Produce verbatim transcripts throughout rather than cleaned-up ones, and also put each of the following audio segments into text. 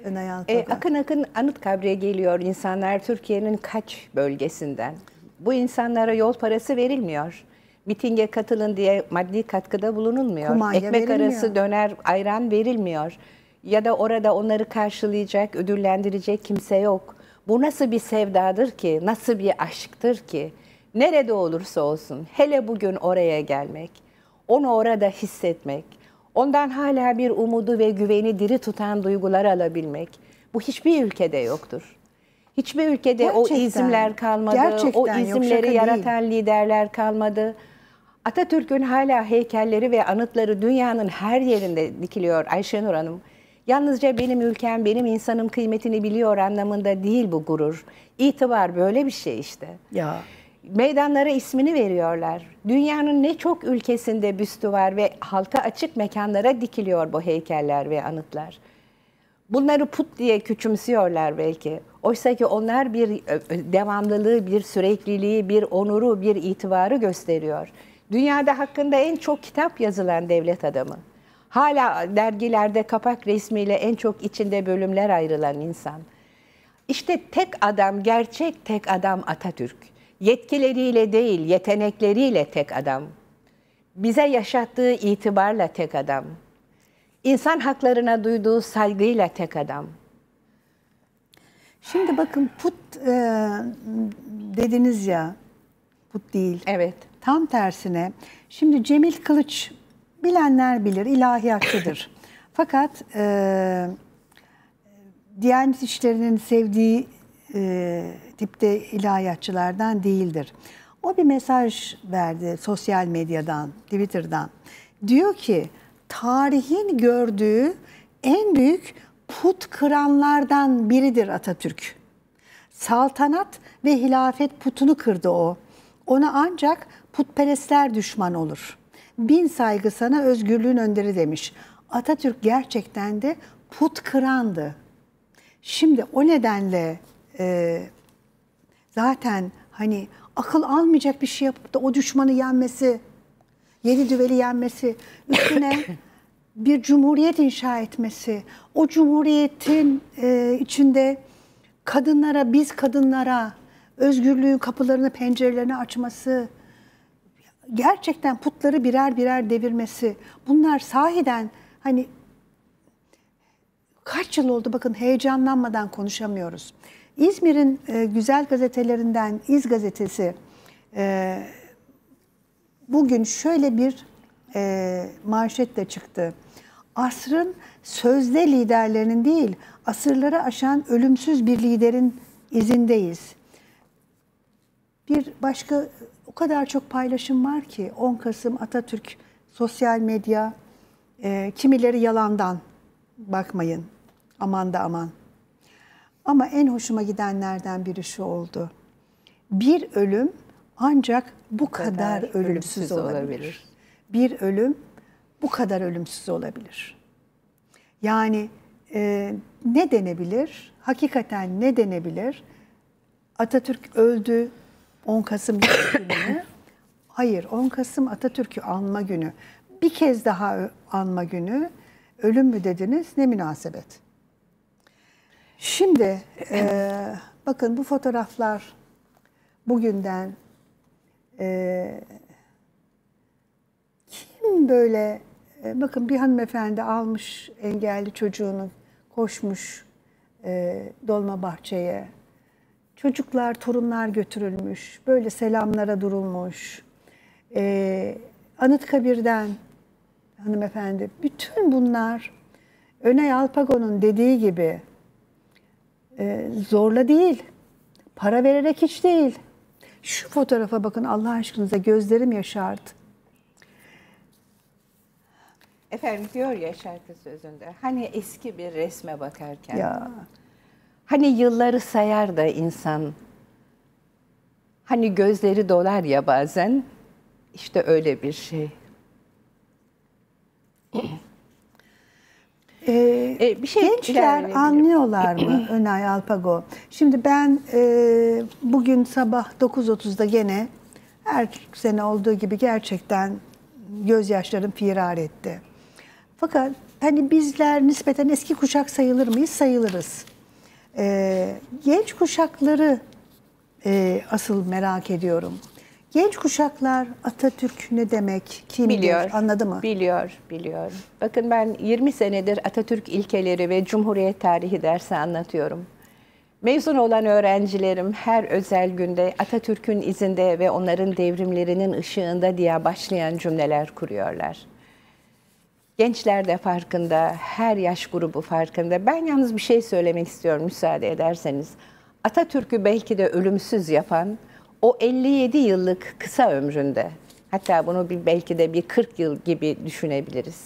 Önay Alpago? E, akın akın Anıtkabir'e geliyor insanlar Türkiye'nin kaç bölgesinden. Bu insanlara yol parası verilmiyor. Mitinge katılın diye maddi katkıda bulunulmuyor. Kumanya Ekmek verilmiyor. arası döner, ayran verilmiyor. Ya da orada onları karşılayacak, ödüllendirecek kimse yok. Bu nasıl bir sevdadır ki, nasıl bir aşktır ki? Nerede olursa olsun, hele bugün oraya gelmek, onu orada hissetmek, ondan hala bir umudu ve güveni diri tutan duygular alabilmek, bu hiçbir ülkede yoktur. Hiçbir ülkede Gerçekten, o izimler kalmadı, gerçekten o yok, izimleri şaka yaratan liderler kalmadı. Atatürk'ün hala heykelleri ve anıtları dünyanın her yerinde dikiliyor Ayşenur Hanım. Yalnızca benim ülkem, benim insanım kıymetini biliyor anlamında değil bu gurur. İtibar böyle bir şey işte. Ya. Meydanlara ismini veriyorlar. Dünyanın ne çok ülkesinde büstü var ve halka açık mekanlara dikiliyor bu heykeller ve anıtlar. Bunları put diye küçümsüyorlar belki. Oysa ki onlar bir devamlılığı, bir sürekliliği, bir onuru, bir itibarı gösteriyor. Dünyada hakkında en çok kitap yazılan devlet adamı. Hala dergilerde kapak resmiyle en çok içinde bölümler ayrılan insan. İşte tek adam, gerçek tek adam Atatürk. Yetkileriyle değil, yetenekleriyle tek adam. Bize yaşattığı itibarla tek adam. İnsan haklarına duyduğu saygıyla tek adam. Şimdi bakın put e, dediniz ya, put değil. Evet. Tam tersine. Şimdi Cemil Kılıç, bilenler bilir, ilahiyatçıdır. Fakat e, Diyanet İşleri'nin sevdiği e, tipte ilahiyatçılardan değildir. O bir mesaj verdi sosyal medyadan, Twitter'dan. Diyor ki, tarihin gördüğü en büyük put kıranlardan biridir Atatürk. Saltanat ve hilafet putunu kırdı o. Ona ancak putperestler düşman olur. Bin saygı sana özgürlüğün önderi demiş. Atatürk gerçekten de put kırandı. Şimdi o nedenle e, zaten hani akıl almayacak bir şey yapıp da o düşmanı yenmesi, yedi düveli yenmesi, üstüne bir cumhuriyet inşa etmesi, o cumhuriyetin e, içinde kadınlara, biz kadınlara özgürlüğün kapılarını, pencerelerini açması, gerçekten putları birer birer devirmesi, bunlar sahiden hani kaç yıl oldu bakın, heyecanlanmadan konuşamıyoruz. İzmir'in e, güzel gazetelerinden İz Gazetesi e, bugün şöyle bir e, manşetle çıktı. Asrın sözde liderlerinin değil, asırları aşan ölümsüz bir liderin izindeyiz. Bir başka o kadar çok paylaşım var ki on Kasım Atatürk, sosyal medya, e, kimileri yalandan, bakmayın aman da aman. Ama en hoşuma gidenlerden biri şu oldu. Bir ölüm ancak bu kadar, kadar ölümsüz, ölümsüz olabilir. olabilir. Bir ölüm bu kadar ölümsüz olabilir. Yani e, ne denebilir? Hakikaten ne denebilir? Atatürk öldü on Kasım günü. Hayır, on Kasım Atatürk'ü anma günü. Bir kez daha anma günü. Ölüm mü dediniz? Ne münasebet. Şimdi e, bakın bu fotoğraflar bugünden e, kim böyle e, bakın bir hanımefendi almış engelli çocuğunu, koşmuş e, Dolmabahçe'ye. Çocuklar, torunlar götürülmüş. Böyle selamlara durulmuş. E, Anıtkabir'den hanımefendi. Bütün bunlar Önay Alpago'nun dediği gibi e, zorla değil, para vererek hiç değil. Şu fotoğrafa bakın Allah aşkınıza, gözlerim yaşardı. Efendim diyor ya şarkı sözünde, hani eski bir resme bakarken, Ya. hani yılları sayar da insan, hani gözleri dolar ya bazen, işte öyle bir şey. Ee, ee, bir şey gençler anlıyorlar mı Önay Alpago? Şimdi ben e, bugün sabah dokuz otuzda gene her sene olduğu gibi gerçekten gözyaşlarım firar etti. Fakat hani bizler nispeten eski kuşak sayılır mıyız? Sayılırız. Ee, genç kuşakları e, asıl merak ediyorum. Genç kuşaklar Atatürk ne demek, kimdir, Biliyor, anladı mı? Biliyor, biliyor. Bakın ben yirmi senedir Atatürk ilkeleri ve Cumhuriyet tarihi dersi anlatıyorum. Mezun olan öğrencilerim her özel günde Atatürk'ün izinde ve onların devrimlerinin ışığında diye başlayan cümleler kuruyorlar. Gençler de farkında, her yaş grubu farkında. Ben yalnız bir şey söylemek istiyorum müsaade ederseniz. Atatürk'ü belki de ölümsüz yapan o elli yedi yıllık kısa ömründe, hatta bunu bir, belki de bir kırk yıl gibi düşünebiliriz.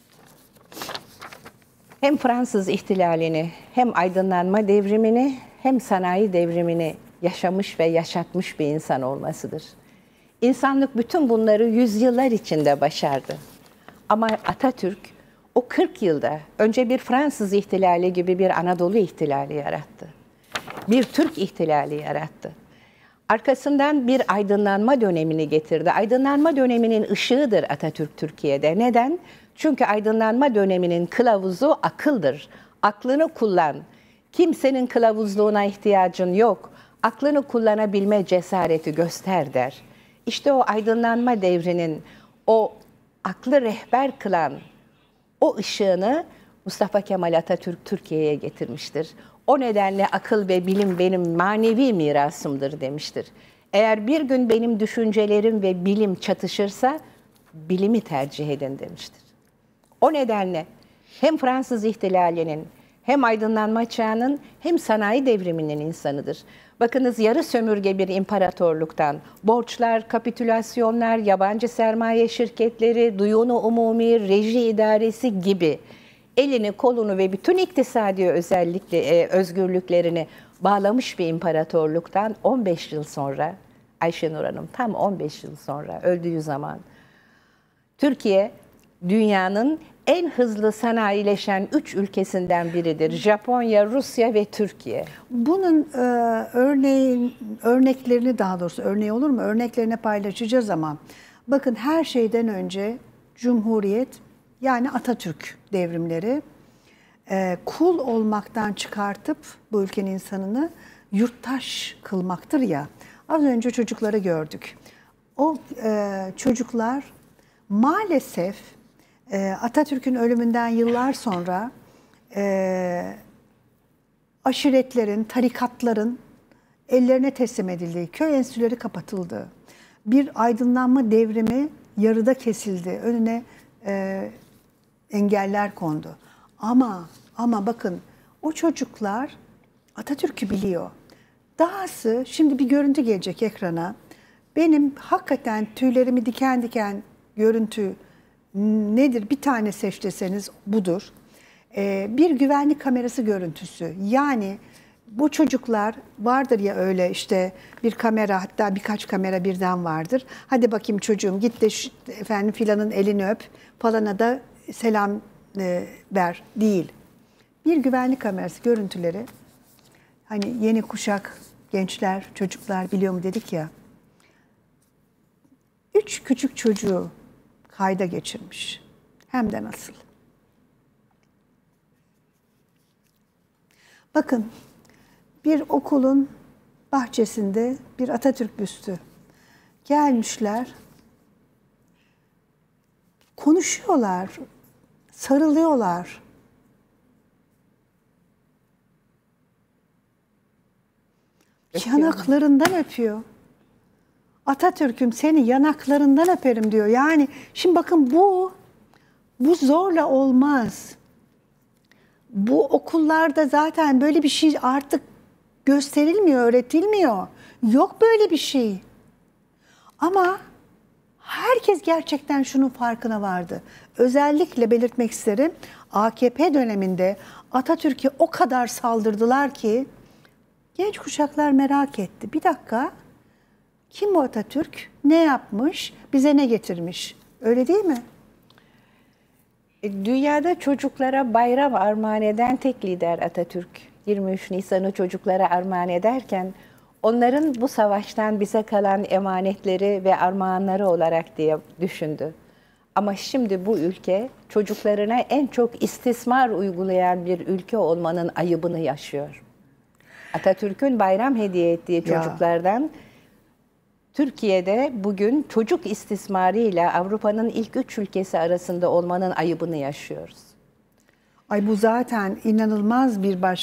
Hem Fransız ihtilalini, hem aydınlanma devrimini, hem sanayi devrimini yaşamış ve yaşatmış bir insan olmasıdır. İnsanlık bütün bunları yüzyıllar içinde başardı. Ama Atatürk o kırk yılda önce bir Fransız ihtilali gibi bir Anadolu ihtilali yarattı. Bir Türk ihtilali yarattı. Arkasından bir aydınlanma dönemini getirdi. Aydınlanma döneminin ışığıdır Atatürk Türkiye'de. Neden? Çünkü aydınlanma döneminin kılavuzu akıldır. Aklını kullan. Kimsenin kılavuzluğuna ihtiyacın yok. Aklını kullanabilme cesareti göster der. İşte o aydınlanma devrinin o aklı rehber kılan o ışığını Mustafa Kemal Atatürk Türkiye'ye getirmiştir. O nedenle akıl ve bilim benim manevi mirasımdır demiştir. Eğer bir gün benim düşüncelerim ve bilim çatışırsa bilimi tercih edin demiştir. O nedenle hem Fransız ihtilalinin, hem aydınlanma çağının, hem sanayi devriminin insanıdır. Bakınız yarı sömürge bir imparatorluktan borçlar, kapitülasyonlar, yabancı sermaye şirketleri, duyunu umumi, reji idaresi gibi elini, kolunu ve bütün iktisadi özellikle e, özgürlüklerini bağlamış bir imparatorluktan on beş yıl sonra, Ayşenur Hanım tam on beş yıl sonra öldüğü zaman Türkiye dünyanın en hızlı sanayileşen üç ülkesinden biridir. Japonya, Rusya ve Türkiye. Bunun e, örneğin örneklerini daha doğrusu örneği olur mu? Örneklerini paylaşacağız ama bakın her şeyden önce Cumhuriyet yani Atatürk devrimleri e, kul olmaktan çıkartıp bu ülkenin insanını yurttaş kılmaktır ya. Az önce çocukları gördük. O e, çocuklar maalesef e, Atatürk'ün ölümünden yıllar sonra e, aşiretlerin, tarikatların ellerine teslim edildiği, köy enstitüleri kapatıldı. Bir aydınlanma devrimi yarıda kesildi. Önüne e, engeller kondu. Ama ama bakın o çocuklar Atatürk'ü biliyor. Dahası şimdi bir görüntü gelecek ekrana. Benim hakikaten tüylerimi diken diken görüntü nedir? Bir tane seç deseniz budur. Ee, bir güvenlik kamerası görüntüsü. Yani bu çocuklar vardır ya öyle işte bir kamera hatta birkaç kamera birden vardır. Hadi bakayım çocuğum git de şu, efendim filanın elini öp falana da selam e, ver değil. Bir güvenlik kamerası görüntüleri hani yeni kuşak gençler çocuklar biliyor mu dedik ya. Üç küçük çocuğu kayda geçirmiş. Hem de nasıl. Bakın bir okulun bahçesinde bir Atatürk büstü. Gelmişler, konuşuyorlar, sarılıyorlar. Yanaklarından öpüyor. Atatürk'üm seni yanaklarından öperim diyor. Yani şimdi bakın bu bu zorla olmaz. Bu okullarda zaten böyle bir şey artık gösterilmiyor, öğretilmiyor. Yok böyle bir şey. Ama herkes gerçekten şunun farkına vardı. Özellikle belirtmek isterim. A K P döneminde Atatürk'e o kadar saldırdılar ki genç kuşaklar merak etti. Bir dakika. Kim bu Atatürk? Ne yapmış? Bize ne getirmiş? Öyle değil mi? Dünyada çocuklara bayram armağan eden tek lider Atatürk. yirmi üç Nisan'ı çocuklara armağan ederken onların bu savaştan bize kalan emanetleri ve armağanları olarak diye düşündü. Ama şimdi bu ülke çocuklarına en çok istismar uygulayan bir ülke olmanın ayıbını yaşıyor. Atatürk'ün bayram hediye ettiği çocuklardan Türkiye'de bugün çocuk istismarıyla Avrupa'nın ilk üç ülkesi arasında olmanın ayıbını yaşıyoruz. Ay bu zaten inanılmaz bir baş